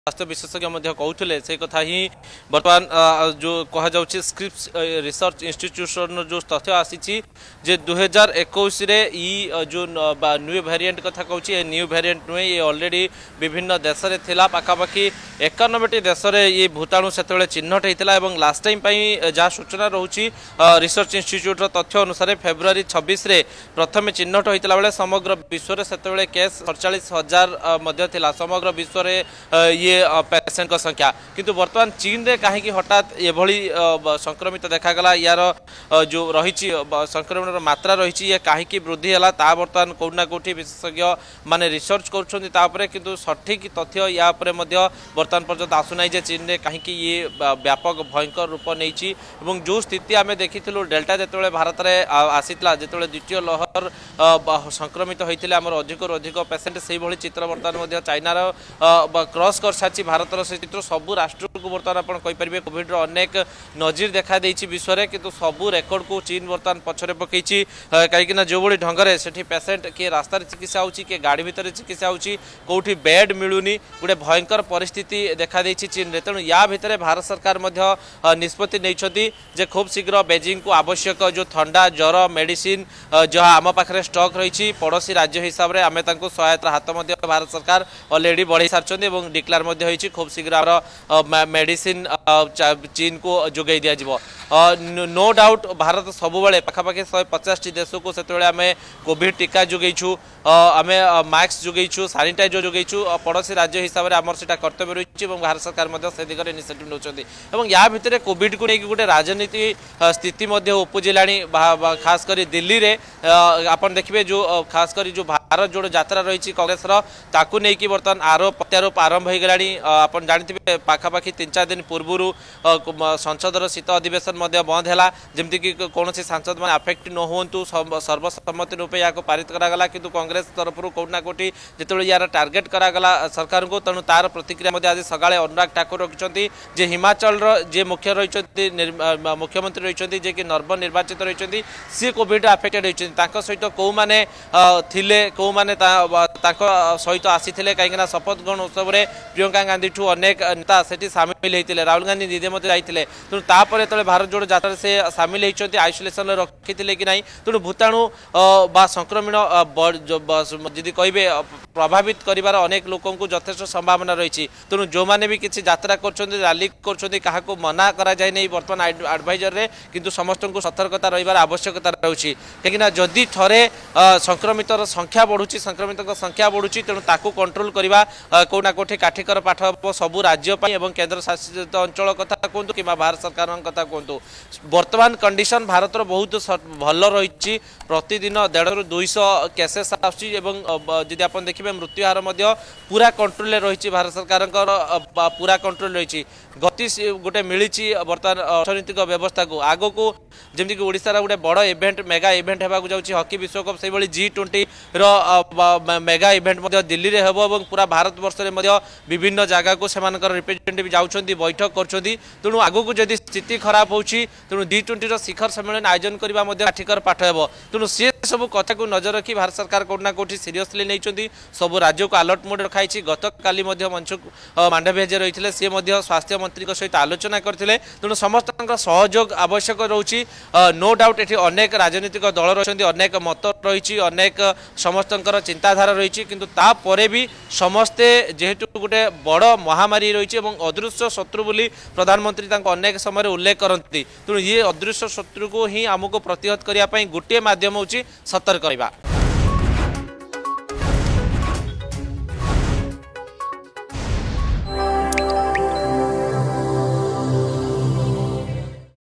स्वास्थ्य विशेषज्ञ कहते से कथा ही बर्तमान जो कह स्क्रिप्स रिसर्च इंस्टीट्यूशन जो तथ्य आसी जे 2021 जो न्यू वेरिएंट कथा कहूँ न्यू वेरिएंट नुहे ये ऑलरेडी विभिन्न देश में थिला पाखापाखि 91 देश में ये भूताणु से चिन्हट होता है। लास्ट टाइम जहाँ सूचना रोचे रिसर्च इंस्टीट्यूट तथ्य अनुसार फेब्रुआरी 26 रे प्रथम चिन्हट होता बेले समग्र विश्व में से केस 47,000 समग्र विश्व में ये पेसेंट संख्या किंतु बर्तमान चीन रे कहीं हठात एभली संक्रमित देखागला यार जो रही संक्रमण मात्रा रही ये कहीं वृद्धि है बर्तमान कौटना कौटी विशेषज्ञ माने रिसर्च कर किंतु सठिक तथ्य या बर्तमान पर्यंत आसुना जे चीन रे कहीं ये व्यापक भयंकर रूप नहीं जो स्थिति आम देखी डेल्टा जो भारत में आसीला जो द्वितीय लहर संक्रमित होते अधिक अधिक पेसेंट से भली चित्र बर्तमान चाइनार क्रॉस कर सारी भारत से चित्र सबू राष्ट्र को बर्तमान आपरे कोविड अनेक नजीर देखा विश्व में किंतु सबू रेकर्ड को चीन बर्तमान पछरे पकई कहीं जो भाई ढंग से पेसेंट किए रास्ता चिकित्सा होची किए गाड़ी भितर चिकित्सा होची कोठी बेड मिलूनी गोटे भयंकर परिस्थिति देखा चीन रे तेणु या भितर भारत सरकार निष्पत्ति नहीं जे खूब शीघ्र बेजिंग को आवश्यक जो ठंडा ज्वर मेडिसिन जहाँ आम पाखे स्टॉक रही पड़ोसी राज्य हिसाब से आम सहायता हाथ भारत सरकार ऑलरेडी बढ़ई सारी डिक्लेयर खूब शीघ्र मेडिसिन चीन को जोगे दिज्व नो डाउट भारत सबुबले पाखापाखि 150 देश को से आम कोविड टीका जोगेछु आम मास्क जोगेछु सानिटाइजर जोगेछु पड़ोसी राज्य हिसाब से आमर से कर्तव्य रही भारत सरकार से दिगरे इनिशिएटिव नौकरी या भितर कोविड को लेकिन गोटे राजनीति स्थिति उपजिला खास कर दिल्ली रे आपन देखिए जो खास कर जो भारत जोड़ यात्रा रही कांग्रेस ताकू नहीं बर्तमान आरोप प्रत्यारोप आरंभ हो गलानी आपन जानते पाखापाखि 3-4 दिन पूर्व संसदर शीत अधिवेशन बंद है जमती कि कौन सांसद मैंने आफेक्ट न हूँ सर्वसम्मति रूपे या पारित करागला किंतु कांग्रेस तरफ कोटना कोटी जो यार टार्गेट करागला सरकार को तेणु तार प्रतिक्रिया आज सकाଳେ अनुराग ठाकुर रखिंट जे हिमाचल जे मुख्य रही मुख्यमंत्री रही जे कि नवनिर्वाचित रही सी कोविड आफेक्टेड होती सहित कौ मैंने कौ मैंने सहित आसी कहीं शपथ ग्रहण उत्सव में प्रियंका गांधी ठू अनेक नेता से सामिल होते राहुल गांधी निजे मत जाते तेणु तापर जो भारत जोड़ यात्रा से सामिल होती आइसोलेसन रखी कि नहीं तेणु भूताणु बा संक्रमण जदि कहे प्रभावित कर अनेक लोक यथेष संभावना रही तेणु जो मैंने भी किसी यात्रा कर रैली कर मना करा जाए नहीं बर्तमान एडवाइजर रे किंतु समस्त को सतर्कता रही आवश्यकता रही कहीं जदि थरे संक्रमित संख्या बढ़ुची संक्रमित संख्या बढ़ुची तेणु ताकू कंट्रोल करवा कौना कोठी काठिकर पाठ सबू राज्य एवं केन्द्र शासित अंचल कथा कहतु कि भारत सरकार कथा कहतु वर्तमान कंडीशन भारत बहुत भल रही प्रतिदिन 150-200 केसेस आदि आप देखिए मृत्यु हार पूरा कंट्रोल रही भारत सरकार पूरा कंट्रोल रही गति गोटे मिली बर्तमान अर्थनैतिक व्यवस्था को आग को जमीक ओडिशार गोटे बड़ इवेंट मेगा इवेंट होगा जाऊँगी हॉकी विश्वकप से G20 मेगा इवेंट दिल्ली में हो पूरा भारत वर्ष में विभिन्न जगह को रिप्रेजेंटेटिव जाऊँगी बैठक कर तेणु आग को जदि स्थिति खराब होती तेणु G20 शिखर सम्मेलन आयोजन करने काठिकर पाठ हो तेणु सी सब कथा को नजर रखी भारत सरकार कौटना कौटी सीरियसली नहीं सब राज्य को अलर्ट मोड रखाई गत काली मनसुख मांडविया जे रही सी स्वास्थ्य मंत्री सहित आलोचना करते तेणु समस्त सहयोग आवश्यक रोची नो डाउट ये अनेक राजनीतिक दल रही अनेक मत रही अनेक समस्त चिंताधारा रही किंतु तापर भी समस्ते जेहेतु गोटे बड़ महामारी रही अदृश्य शत्रु बोली प्रधानमंत्री अनेक समय उल्लेख करती तेणु ये अदृश्य शत्रु को ही आमको प्रतिहत करने गोटे मध्यम होची सतर्क रहिबा।